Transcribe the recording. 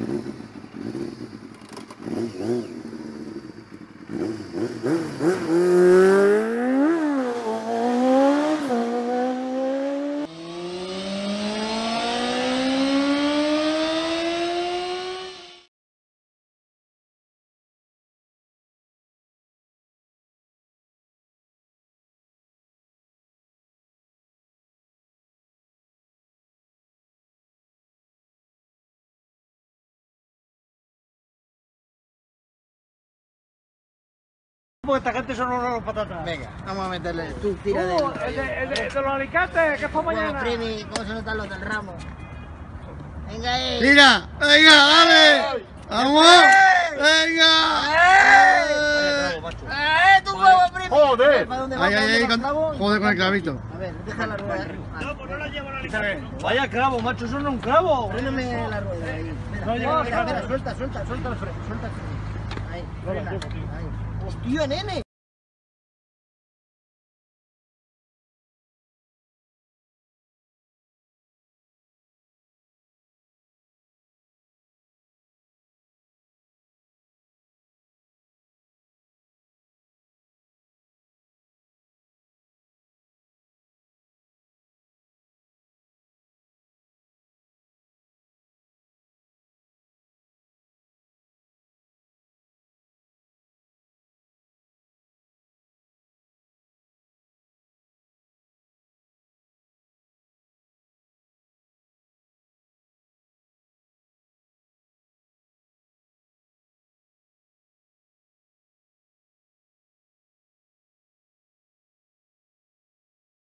Porque esta gente son unos patatas. Venga, vamos a meterle. Tú, tira de los alicates, que es para mañana. Freddy, ¿cómo se notan los del ramo? Venga ahí. Tira, venga, dale. Vamos. Venga. ¡Tu huevo, Freddy! Joder. ¿Para dónde va? Ay, ¿Para ay, dónde ay, va el clavo? joder con el clavito. A ver, deja la rueda. No, pues no la llevo a la alicate. Vaya clavo, macho, eso no es un clavo. Fréname la rueda ahí. Espera, espera, suelta el freno, suelta el freno. Ahí, frena. Ahí. ¡Hostia, nene!